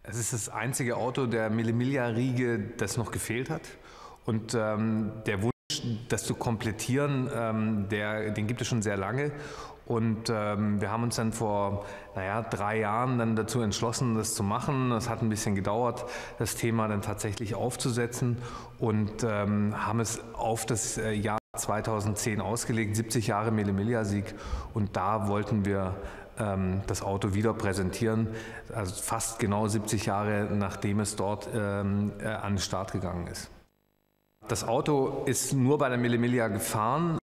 Es ist das einzige Auto der Mille Miglia-Riege, das noch gefehlt hat. Und der Wunsch, das zu komplettieren, den gibt es schon sehr lange. Und wir haben uns dann vor 3 Jahren dann dazu entschlossen, das zu machen. Es hat ein bisschen gedauert, das Thema dann tatsächlich aufzusetzen und haben es auf das Jahr 2010 ausgelegt, 70 Jahre Mille Miglia-Sieg. Und da wollten wir das Auto wieder präsentieren, also fast genau 70 Jahre nachdem es dort an den Start gegangen ist. Das Auto ist nur bei der Mille Miglia gefahren.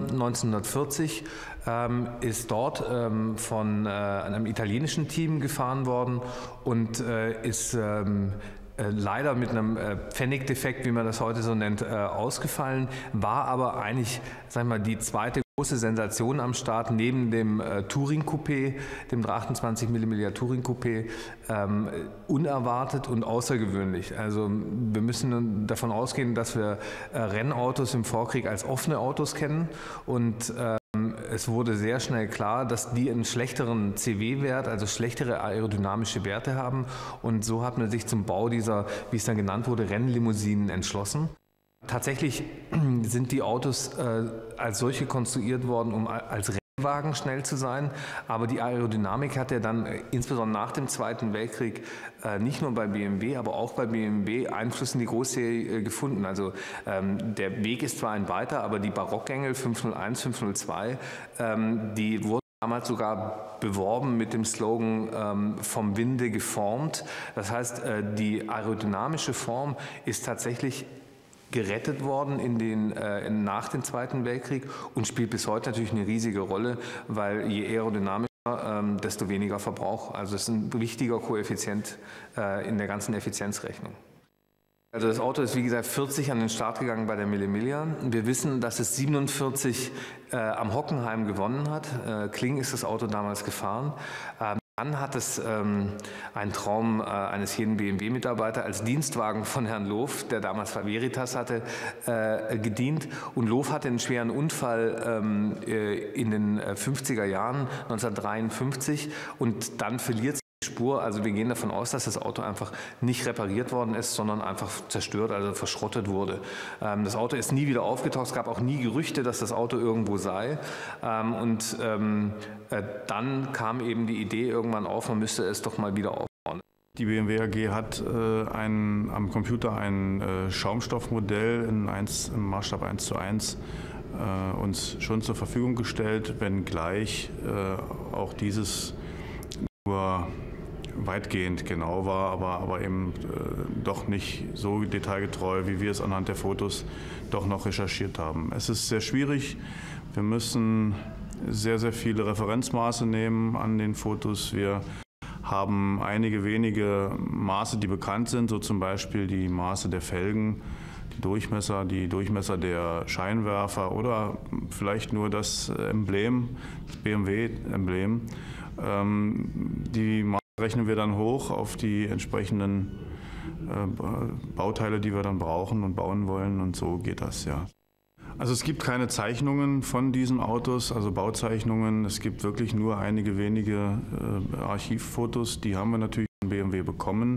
1940 ist dort von einem italienischen Team gefahren worden und ist leider mit einem Pfennigdefekt, wie man das heute so nennt, ausgefallen, war aber eigentlich, sagen wir mal, die zweite große Sensation am Start neben dem Touring Coupé, dem 328 Mille Touring Coupé, unerwartet und außergewöhnlich. Also wir müssen davon ausgehen, dass wir Rennautos im Vorkrieg als offene Autos kennen und es wurde sehr schnell klar, dass die einen schlechteren CW-Wert, also schlechtere aerodynamische Werte haben und so hat man sich zum Bau dieser, wie es dann genannt wurde, Rennlimousinen entschlossen. Tatsächlich sind die Autos als solche konstruiert worden, um als Rennwagen schnell zu sein, aber die Aerodynamik hat ja dann insbesondere nach dem Zweiten Weltkrieg nicht nur bei BMW, aber auch bei BMW Einfluss in die Großserie gefunden. Also der Weg ist zwar ein weiter, aber die Barockgängel 501, 502, die wurden damals sogar beworben mit dem Slogan vom Winde geformt. Das heißt, die aerodynamische Form ist tatsächlich gerettet worden nach dem Zweiten Weltkrieg und spielt bis heute natürlich eine riesige Rolle, weil je aerodynamischer, desto weniger Verbrauch. Also es ist ein wichtiger Koeffizient in der ganzen Effizienzrechnung. Also das Auto ist wie gesagt 40 an den Start gegangen bei der Mille Miglia. Wir wissen, dass es 47 am Hockenheim gewonnen hat. Kling ist das Auto damals gefahren. Dann hat es ein Traum eines jeden BMW-Mitarbeiters als Dienstwagen von Herrn Lof, der damals bei Veritas hatte, gedient. Und Lof hatte einen schweren Unfall in den 50er Jahren, 1953. Und dann verliert die Spur. Also wir gehen davon aus, dass das Auto einfach nicht repariert worden ist, sondern einfach zerstört, also verschrottet wurde. Das Auto ist nie wieder aufgetaucht. Es gab auch nie Gerüchte, dass das Auto irgendwo sei. Dann kam eben die Idee irgendwann auf, man müsste es doch mal wieder aufbauen. Die BMW AG hat am Computer ein Schaumstoffmodell im Maßstab 1:1 uns schon zur Verfügung gestellt, wenngleich auch dieses nur weitgehend genau war, aber eben doch nicht so detailgetreu, wie wir es anhand der Fotos doch noch recherchiert haben. Es ist sehr schwierig. Wir müssen sehr, sehr viele Referenzmaße nehmen an den Fotos. Wir haben einige wenige Maße, die bekannt sind, so zum Beispiel die Maße der Felgen, die Durchmesser der Scheinwerfer oder vielleicht nur das Emblem, das BMW-Emblem. Die Maße rechnen wir dann hoch auf die entsprechenden Bauteile, die wir dann brauchen und bauen wollen, und so geht das, ja. Also es gibt keine Zeichnungen von diesen Autos, also Bauzeichnungen. Es gibt wirklich nur einige wenige Archivfotos, die haben wir natürlich von BMW bekommen.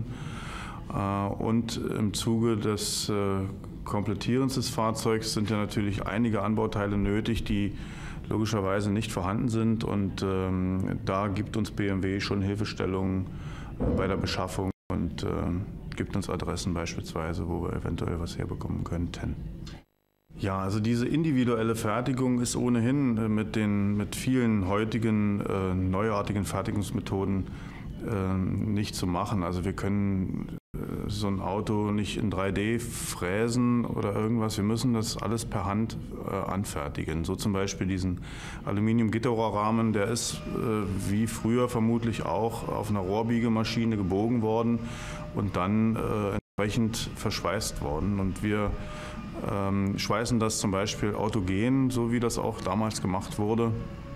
Und im Zuge des Komplettierens des Fahrzeugs sind ja natürlich einige Anbauteile nötig, die logischerweise nicht vorhanden sind. Und da gibt uns BMW schon Hilfestellungen bei der Beschaffung und gibt uns Adressen beispielsweise, wo wir eventuell was herbekommen könnten. Ja, also diese individuelle Fertigung ist ohnehin mit vielen heutigen neuartigen Fertigungsmethoden nicht zu machen. Also wir können so ein Auto nicht in 3D fräsen oder irgendwas. Wir müssen das alles per Hand anfertigen. So zum Beispiel diesen Aluminium-Gitterrohrrahmen, der ist wie früher vermutlich auch auf einer Rohrbiegemaschine gebogen worden und dann entsprechend verschweißt worden. Und wir schweißen das zum Beispiel autogen, so wie das auch damals gemacht wurde.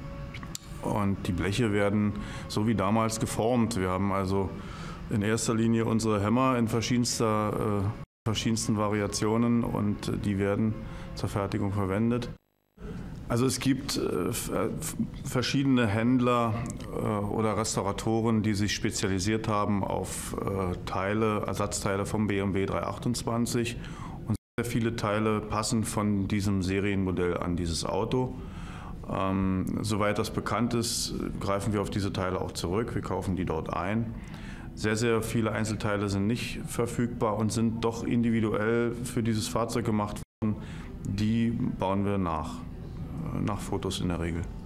Und die Bleche werden so wie damals geformt. Wir haben also in erster Linie unsere Hämmer in verschiedensten Variationen und die werden zur Fertigung verwendet. Also es gibt verschiedene Händler oder Restauratoren, die sich spezialisiert haben auf Ersatzteile vom BMW 328. Und sehr viele Teile passen von diesem Serienmodell an dieses Auto. Soweit das bekannt ist, greifen wir auf diese Teile auch zurück. Wir kaufen die dort ein. Sehr, sehr viele Einzelteile sind nicht verfügbar und sind doch individuell für dieses Fahrzeug gemacht worden. Die bauen wir nach Fotos in der Regel.